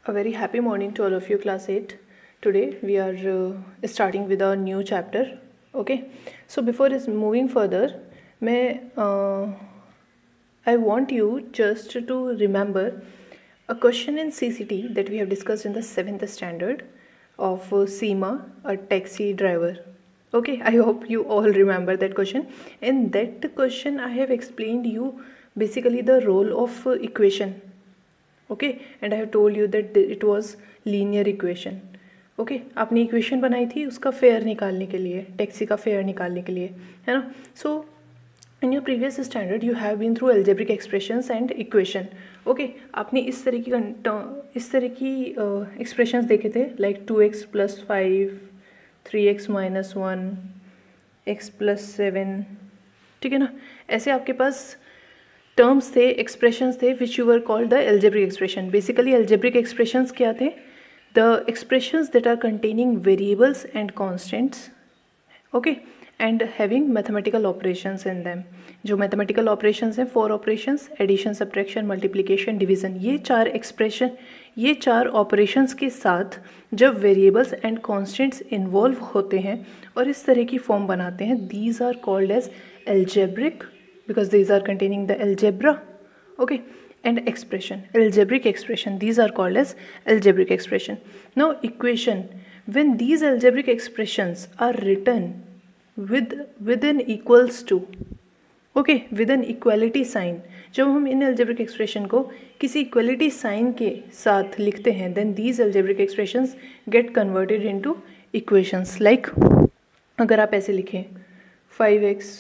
A very happy morning to all of you, class 8. Today we are starting with a new chapter. Okay, so before moving further, I want you just to remember a question in CCT that we have discussed in the 7th standard of Seema, a taxi driver. Okay, I hope you all remember that question. In that question, I have explained you basically the role of equation. Okay, and I have told you that it was linear equation. Okay, आपने equation बनाई थी उसका fair निकालने के लिए, taxi का fair निकालने के लिए, है ना. So in your previous standard you have been through algebraic expressions and equation. Okay, आपने इस तरह की एक्सप्रेशंस देखे थे, लाइक 2x + 5, 3x - 1, x + 7. ठीक है ना. ऐसे आपके पास टर्म्स थे, एक्सप्रेशंस थे, which you were called the algebraic expression. Basically algebraic expressions क्या थे? The expressions that are containing variables and constants, okay, and having mathematical operations in them. जो मैथमेटिकल ऑपरेशंस हैं, 4 operations, addition, subtraction, multiplication, division, ये चार operations के साथ जब variables and constants involve होते हैं और इस तरह की फॉर्म बनाते हैं, these are called as algebraic, because these are containing the algebra, okay, and expression, algebraic expression, these are called as algebraic expression. Now equation, when these algebraic expressions are written with an equals to, okay, with an equality sign, जब हम इन algebraic expression को किसी equality sign के साथ लिखते हैं, then these algebraic expressions get converted into equations. Like अगर आप ऐसे लिखें 5x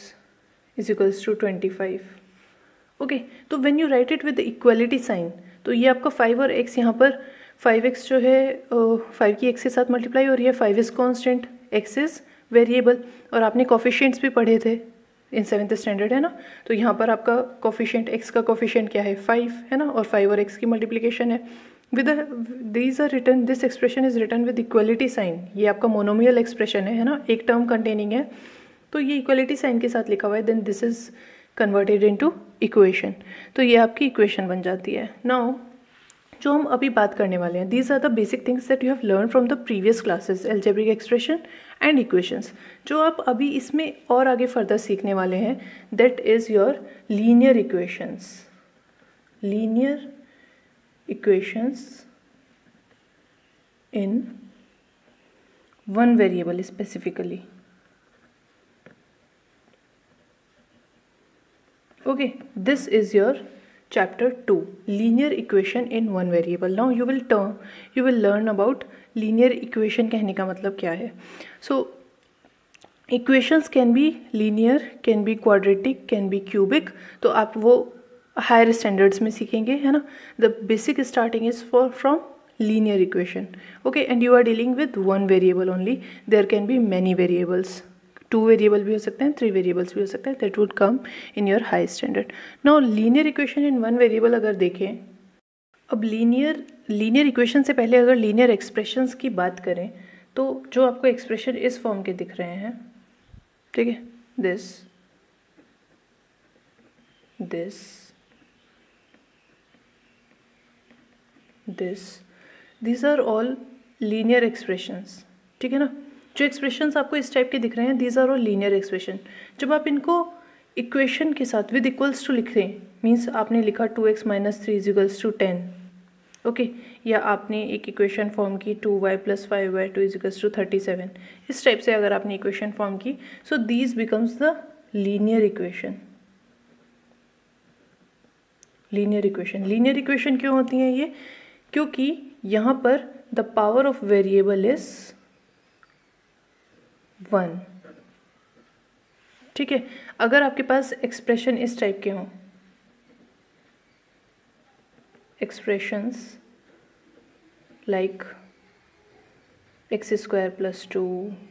= 25. ओके, तो when you write it with equality sign, तो ये आपका 5 और x, यहाँ पर 5x जो है 5 की x के साथ मल्टीप्लाई, और ये 5 is constant, x is variable. और आपने कोफिशिएंट्स भी पढ़े थे इन 7th स्टैंडर्ड, है ना. तो यहाँ पर आपका कोफिशिएंट, x का कोफिशिएंट क्या है? 5 है ना, और 5 और x की मल्टीप्लिकेशन है. With these are written, this expression is written with equality sign. ये आपका मोनोमियल एक्सप्रेशन है ना, एक टर्म कंटेनिंग है, तो ये इक्वलिटी साइन के साथ लिखा हुआ है. Then this is converted into equation. तो ये आपकी इक्वेशन बन जाती है. नाउ जो हम अभी बात करने वाले हैं, these are the basic things that you have learn from the previous classes, algebraic expression and equations. जो आप अभी इसमें और आगे फर्दर सीखने वाले हैं, that is your linear equations. Linear equations in one variable specifically. Okay, this is your chapter 2, linear equation in one variable. Now you will learn about linear equation. कहने का मतलब क्या है? So equations can be linear, can be quadratic, can be cubic. तो आप वो higher standards में सीखेंगे, है ना. The basic starting is from linear equation. Okay, and you are dealing with one variable only. There can be many variables. 2 variable भी हो सकते हैं, 3 वेरिएबल्स भी हो सकते हैं. That would come in your high standard. Now linear equation in one variable अगर देखें, अब लीनियर इक्वेशन से पहले अगर लीनियर एक्सप्रेशंस की बात करें, तो जो आपको एक्सप्रेशन इस फॉर्म के दिख रहे हैं, ठीक है, this this are all linear expressions. ठीक है ना. जो एक्सप्रेशंस आपको इस टाइप के दिख रहे हैं, these are all linear expression. जब आप इनको इक्वेशन के साथ विद इक्वल्स टू लिख रहे हैं, मीन्स आपने लिखा 2x - 3 = 10, ओके, या आपने एक इक्वेशन फॉर्म की 2y + 5y 2 = 37. इस टाइप से अगर आपने इक्वेशन फॉर्म की, so these becomes the linear equation. Linear equation क्यों होती है ये? क्योंकि यहाँ पर the power of variable is 1. ठीक है. अगर आपके पास एक्सप्रेशन इस टाइप के हों, expressions like x² + 2,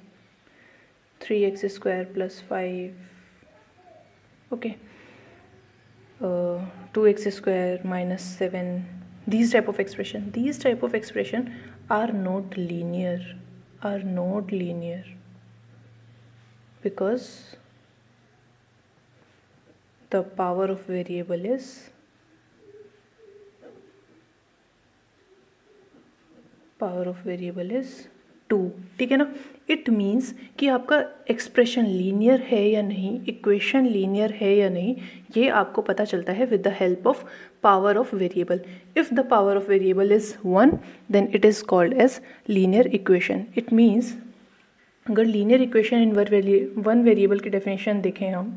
3x² + 5, okay, 2x² - 7, these type of expression are not linear, because the power of variable is power of variable is 2, ठीक है ना। इट मीन्स कि आपका एक्सप्रेशन लीनियर है या नहीं, इक्वेशन लीनियर है या नहीं, ये आपको पता चलता है with the help of power of variable. If the power of variable is 1 then it is called as linear equation. It means अगर linear equation in one variable की डेफिनेशन देखें हम,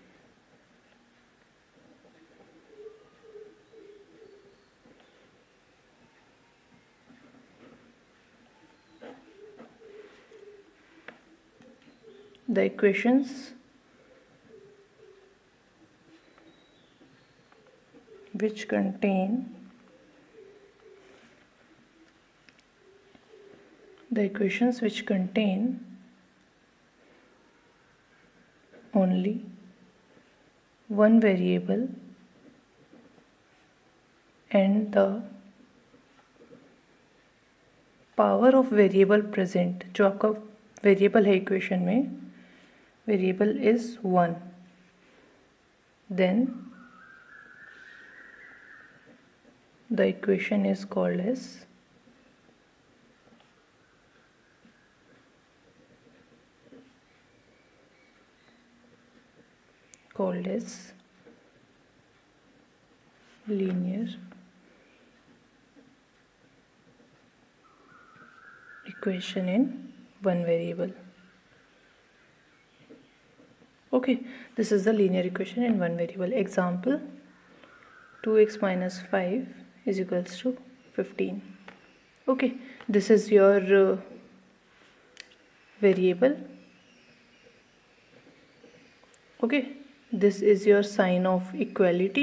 the equations which contain only one variable and the power of variable present, जो आपका variable है equation में, variable is 1, then the equation is called as linear equation in one variable. Okay, this is the linear equation in one variable. Example, 2x minus 5 is equals to 15. Okay, this is your variable. Okay, this is your sign of equality.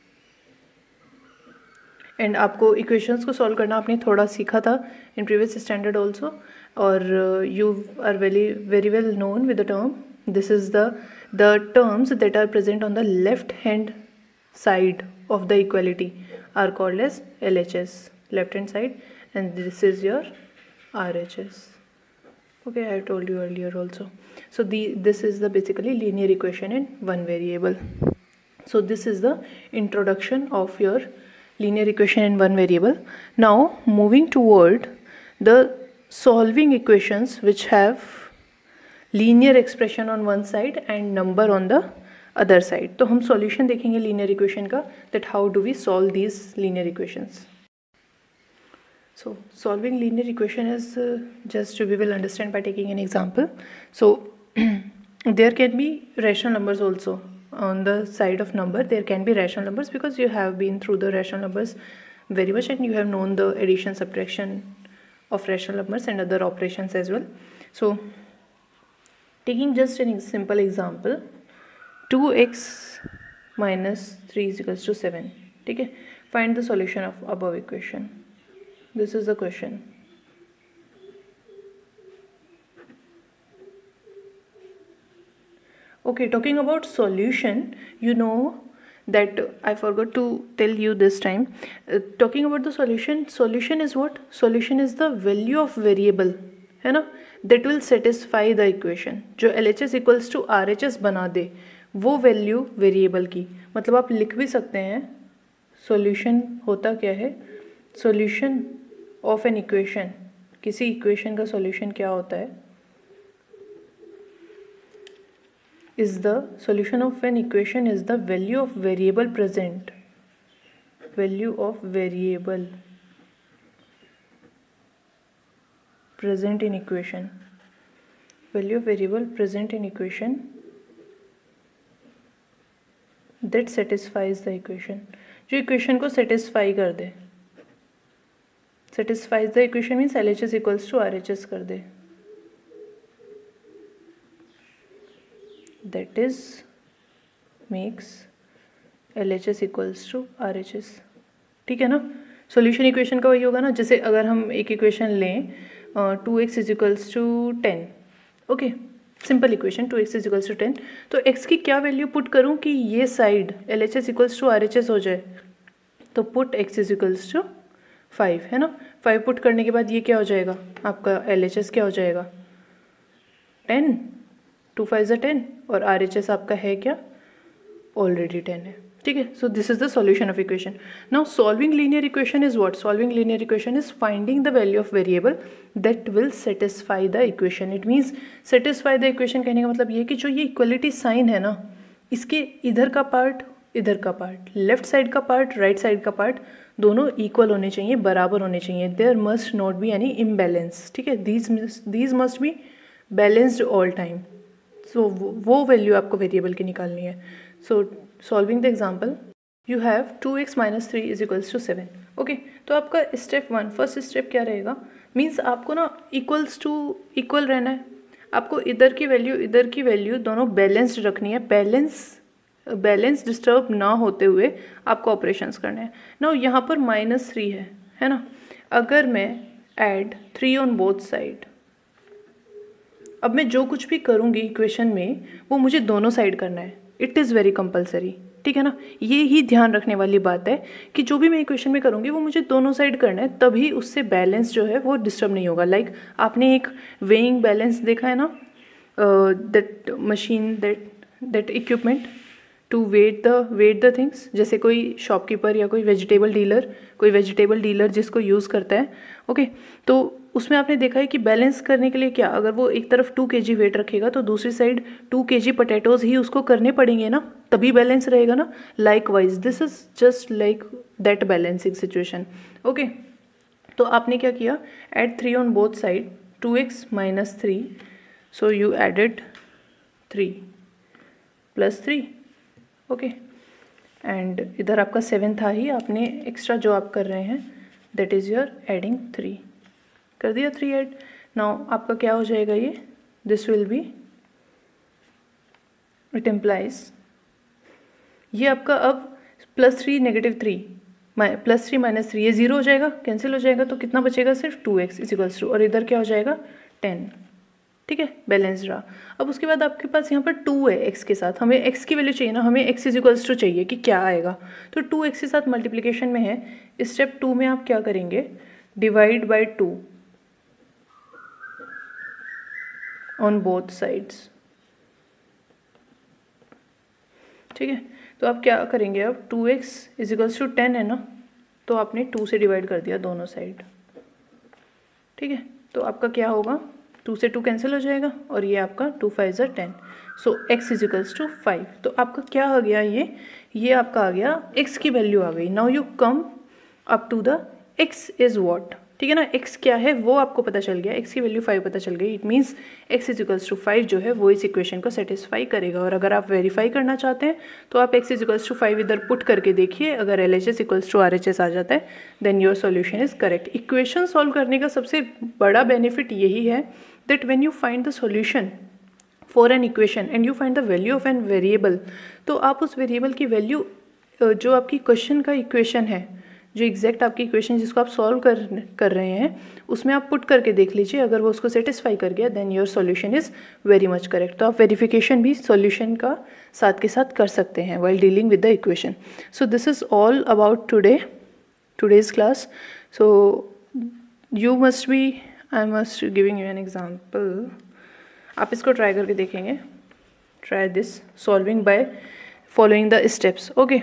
And आपको equations को solve करना आपने थोड़ा सीखा था in previous standard also, और you are very well known with the term. This is the terms that are present on the left hand side of the equality are called as LHS, left hand side, and this is your RHS. Okay, I told you earlier also. So this is the basically linear equation in one variable. So this is the introduction of your linear equation in one variable. Now moving toward the solving equations which have linear expression on one side and number on the other side. तो हम solution देखेंगे linear equation का, that how do we solve these linear equations. So solving linear equation is just we will understand by taking an example. So there can be rational numbers also. On the side of number there can be rational numbers because you have been through the rational numbers very much and you have known the addition, subtraction of rational numbers and other operations as well. So taking just a simple example, 2x minus 3 is equals to 7. Okay, find the solution of above equation. This is the question. Okay, talking about solution, you know that I forgot to tell you this time. Talking about the solution is what? Solution is the value of variable, है ना, that will satisfy the equation. जो LHS equals to RHS बना दे वो value variable की. मतलब आप लिख भी सकते हैं सॉल्यूशन होता क्या है. सॉल्यूशन ऑफ एन इक्वेशन, किसी इक्वेशन का सॉल्यूशन क्या होता है, is the solution of an equation is the value of variable present, value of variable present in equation, value of variable present in equation that satisfies the equation. जो equation को satisfy कर दे, satisfies the equation means LHS equals to RHS कर दे, that is makes LHS equals to RHS. ठीक है ना. Solution equation का वही होगा ना, जैसे अगर हम एक इक्वेशन लें 2x is equals to 10. Okay, simple equation 2x is equals to 10. तो x की क्या वैल्यू पुट करूं कि ये side LHS equals to RHS हो जाए. तो put x is equals to 5 है ना. 5 पुट करने के बाद ये क्या हो जाएगा आपका LHS क्या हो जाएगा 10, 2 5 10 और RHS आपका है क्या ऑलरेडी 10 है. ठीक है. So this is the solution of equation. Now solving linear equation is what? Solving linear equation is finding the value of variable that will satisfy the equation. It means satisfy the equation कहने का मतलब ये कि जो ये equality sign है ना, इसके इधर का पार्ट, इधर का पार्ट, लेफ्ट साइड का पार्ट, राइट साइड का पार्ट, दोनों इक्वल होने चाहिए, बराबर होने चाहिए. There must not be any imbalance. ठीक है, these must be balanced all time. So वो वैल्यू आपको वेरिएबल की निकालनी है. So solving the example, you have 2x minus 3 is equals to 7. Okay, तो आपका स्टेप 1, फर्स्ट स्टेप क्या रहेगा? मीन्स आपको ना इक्वल्स टू इक्वल रहना है. आपको इधर की वैल्यू, इधर की वैल्यू दोनों बैलेंस्ड रखनी है. बैलेंस डिस्टर्ब ना होते हुए आपको ऑपरेशंस करने हैं. नाउ यहाँ पर -3 है ना. अगर मैं ऐड 3 ऑन बोथ साइड, अब मैं जो कुछ भी करूँगी इक्वेशन में वो मुझे दोनों साइड करना है. It is very compulsory. ठीक है ना, ये ही ध्यान रखने वाली बात है कि जो भी मैं इक्वेशन में करूँगी वो मुझे दोनों साइड करना है, तभी उससे बैलेंस जो है वो डिस्टर्ब नहीं होगा. लाइक आपने एक वेइंग बैलेंस देखा है ना, that machine, that equipment to weigh the things. जैसे कोई शॉपकीपर या कोई वेजिटेबल डीलर जिसको यूज़ करता है. ओके, तो उसमें आपने देखा है कि बैलेंस करने के लिए क्या, अगर वो एक तरफ 2 kg वेट रखेगा तो दूसरी साइड 2 kg पोटैटोज ही उसको करने पड़ेंगे ना, तभी बैलेंस रहेगा ना. Likewise this is just like that balancing situation. Okay, तो आपने क्या किया, add 3 on both side, 2x minus 3, so you added 3 plus 3. Okay, and इधर आपका 7 था ही, आपने एक्स्ट्रा जो आप कर रहे हैं दैट इज़ योर एडिंग 3. कर दिया 3 ऐड. नाउ आपका क्या हो जाएगा, ये this will be, it implies ये आपका अब +3 -3 +3 -3 ये 0 हो जाएगा, कैंसिल हो जाएगा. तो कितना बचेगा, सिर्फ 2x इज इक्वल्स टू, और इधर क्या हो जाएगा 10. ठीक है, बैलेंस रहा. अब उसके बाद आपके पास यहाँ पर 2 है x के साथ. हमें x की वैल्यू चाहिए ना, हमें x इज इक्वल्स टू चाहिए कि क्या आएगा. तो 2x के साथ मल्टीप्लिकेशन में है. स्टेप 2 में आप क्या करेंगे, divide by 2 on both sides. ठीक है, तो आप क्या करेंगे, अब 2x इज इक्वल्स टू 10 है ना, तो आपने 2 से डिवाइड कर दिया दोनों साइड. ठीक है, तो आपका क्या होगा, 2 से 2 कैंसिल हो जाएगा और ये आपका 2 5 = 10. So x is equals to 5. तो आपका क्या आ गया, ये आपका आ गया, x की वैल्यू आ गई. Now you come up to the x is what. ठीक है ना, x क्या है वो आपको पता चल गया, x की वैल्यू 5 पता चल गई. It means x is equals to 5 जो है वो इस इक्वेशन को सेटिस्फाई करेगा. और अगर आप वेरीफाई करना चाहते हैं तो आप x इज इक्वल्स टू 5 इधर पुट करके देखिए. अगर LHS इक्वल्स टू RHS आ जाता है then your solution is correct. Equation solve करने का सबसे बड़ा बेनिफिट यही है that when you find the solution for an equation and you find the value of an variable, तो आप उस वेरिएबल की वैल्यू जो आपकी क्वेश्चन का इक्वेशन है, जो एग्जैक्ट आपकी इक्वेशन जिसको आप सॉल्व कर रहे हैं, उसमें आप पुट करके देख लीजिए. अगर वो उसको सेटिस्फाई कर गया then your solution is very much correct. तो आप वेरिफिकेशन भी सॉल्यूशन का साथ के साथ कर सकते हैं while dealing with the equation. So this is all about today's class. So you must be, I must giving you an example. आप इसको ट्राई करके देखेंगे. Try this solving by following the steps. Okay,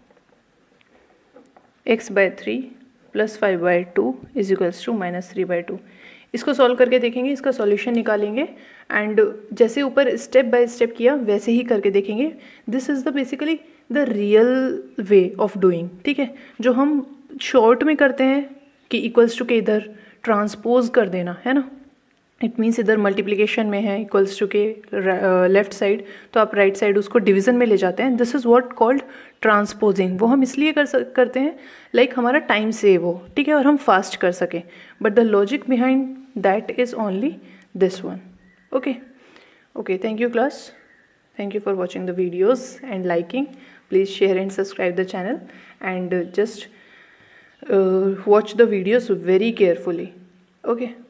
x/3 + 5/2 is equals to -3/2. इसको solve करके देखेंगे, इसका solution निकालेंगे and जैसे ऊपर स्टेप बाय स्टेप किया वैसे ही करके देखेंगे. This is the basically the real way of doing. ठीक है, जो हम शॉर्ट में करते हैं कि इक्वल्स टू के इधर ट्रांसपोज कर देना है ना. इट मीन्स इधर मल्टीप्लिकेशन में है इक्वल्स टू के लेफ्ट साइड, तो आप राइट साइड उसको डिवीजन में ले जाते हैं. This is what called transposing. वो हम इसलिए करते हैं लाइक हमारा टाइम सेव हो. ठीक है, और हम फास्ट कर सकें. But the logic behind that is only this one. Okay, thank you class. Thank you for watching the videos and liking. Please share and subscribe the channel and just watch the videos very carefully. Okay.